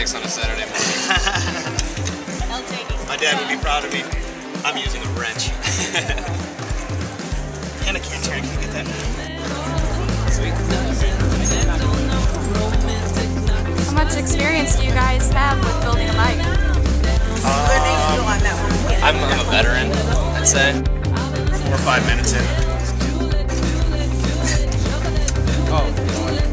bikes on a Saturday morning. My dad would be proud of me. I'm using a wrench. And a canter, can you get that? Sweet. How much experience do you guys have with building a bike? I'm a veteran, I'd say. 4 or 5 minutes in. Oh, you know what?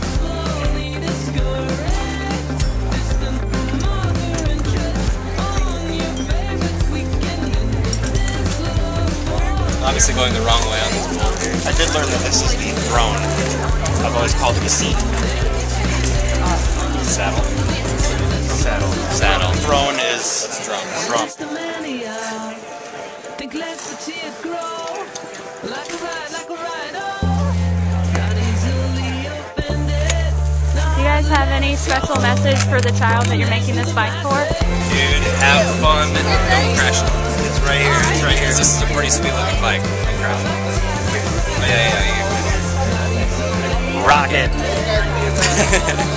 Obviously going the wrong way on this boat here. I did learn that this is the throne. I've always called it a seat. Saddle. Saddle. Saddle. Throne is Drum. drum. Do you guys have any special message for the child that you're making this bike for? Dude, have fun, don't crash it. It's right here, it's right here. This is a pretty sweet looking bike. Don't crash it. Oh, yeah. Rocket.